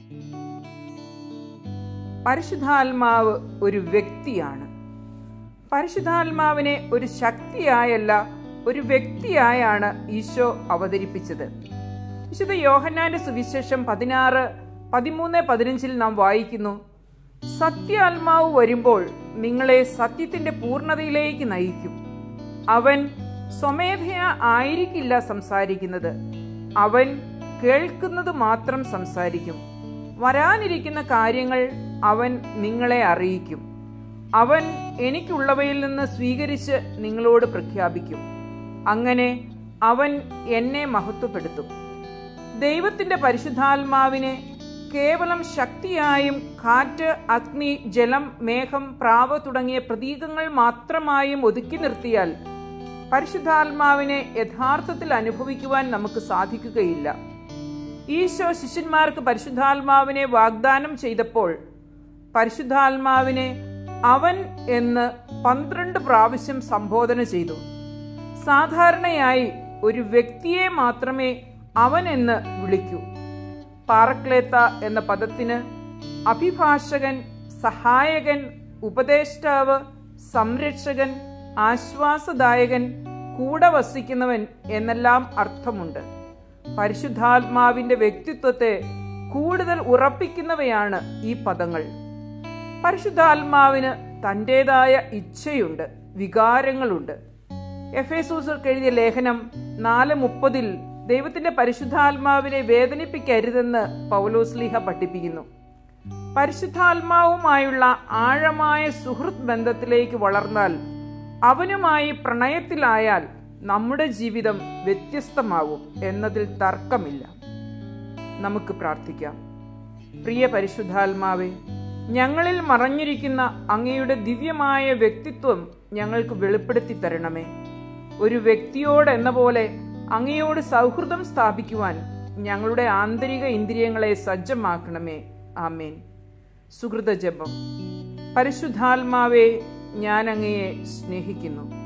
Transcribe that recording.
പരിശുദ്ധാത്മാവ് ഒരു വ്യക്തിയാണ്. പരിശുദ്ധാത്മാവിനെ ഒരു ശക്തിയായല്ല, ഒരു വ്യക്തിയായാണ് ഈശോ അവതരിപ്പിച്ചത്. വിശുദ്ധ യോഹന്നാന്റെ സുവിശേഷം 16:13-15 നാം വായിക്കുന്നു: സത്യാത്മാവ് വരുമ്പോൾ നിങ്ങളെ സത്യത്തിന്റെ പൂർണ്ണതയിലേക്ക് നയിക്കും. അവൻ സ്വമേധയാ ആയിരിക്കില്ല സംസാരിക്കുന്നത്, അവൻ കേൾക്കുന്നത് മാത്രം സംസാരിക്കും. വരാനിരിക്കുന്ന കാര്യങ്ങൾ അവൻ നിങ്ങളെ അറിയിക്കും. അവൻ എനിക്കുള്ളവയിൽ നിന്ന് സ്വീകരിച്ച് നിങ്ങളോട് പ്രഖ്യാപിക്കും. അങ്ങനെ അവൻ എന്നെ മഹത്വപ്പെടുത്തും. ദൈവത്തിന്റെ പരിശുദ്ധാത്മാവിനെ കേവലം ശക്തിയായും കാറ്റ്, അഗ്നി, ജലം, മേഘം, പ്രാവ് തുടങ്ങിയ പ്രതീകങ്ങൾ മാത്രമായും ഒതുക്കി നിർത്തിയാൽ പരിശുദ്ധാത്മാവിനെ യഥാർത്ഥത്തിൽ അനുഭവിക്കുവാൻ നമുക്ക് സാധിക്കുകയില്ല. ഈശോ ശിഷ്യന്മാർക്ക് പരിശുദ്ധാത്മാവിനെ വാഗ്ദാനം ചെയ്തപ്പോൾ പരിശുദ്ധാത്മാവിനെ അവൻ എന്ന് 12 പ്രാവശ്യം സംബോധന ചെയ്തു. സാധാരണയായി ഒരു വ്യക്തിയെ മാത്രമേ അവൻ എന്ന് വിളിക്കൂ. പാറക്ലേത്ത എന്ന പദത്തിന് അഭിഭാഷകൻ, സഹായകൻ, ഉപദേഷ്ടാവ്, സംരക്ഷകൻ, ആശ്വാസദായകൻ, കൂടെ വസിക്കുന്നവൻ എന്നെല്ലാം അർത്ഥമുണ്ട്. പരിശുദ്ധാത്മാവിന്റെ വ്യക്തിത്വത്തെ കൂടുതൽ ഉറപ്പിക്കുന്നവയാണ് ഈ പദങ്ങൾ. പരിശുദ്ധാത്മാവിന് തന്റേതായ ഇച്ഛയുണ്ട്, വികാരങ്ങളുണ്ട്. എഫേസൂസർക്ക് എഴുതിയ ലേഖനം 4:30 ദൈവത്തിന്റെ പരിശുദ്ധാത്മാവിനെ വേദനിപ്പിക്കരുതെന്ന് പൗലോസ്ലീഹ പഠിപ്പിക്കുന്നു. പരിശുദ്ധാത്മാവുമായുള്ള ആഴമായ സുഹൃത്ത് ബന്ധത്തിലേക്ക് വളർന്നാൽ, അവനുമായി പ്രണയത്തിലായാൽ നമ്മുടെ ജീവിതം വ്യത്യസ്തമാവും എന്നതിൽ തർക്കമില്ല. നമുക്ക് പ്രാർത്ഥിക്കാം. പ്രിയ പരിശുദ്ധാത്മാവേ, ഞങ്ങളിൽ മറഞ്ഞിരിക്കുന്ന അങ്ങയുടെ ദിവ്യമായ വ്യക്തിത്വം ഞങ്ങൾക്ക് വെളിപ്പെടുത്തി തരണമേ. ഒരു വ്യക്തിയോടെന്ന പോലെ അങ്ങയോട് സൗഹൃദം സ്ഥാപിക്കുവാൻ ഞങ്ങളുടെ ആന്തരിക ഇന്ദ്രിയങ്ങളെ സജ്ജമാക്കണമേ. ആമേൻ. സുഹൃത ജപം. പരിശുദ്ധാത്മാവേ, ഞാൻ അങ്ങയെ സ്നേഹിക്കുന്നു.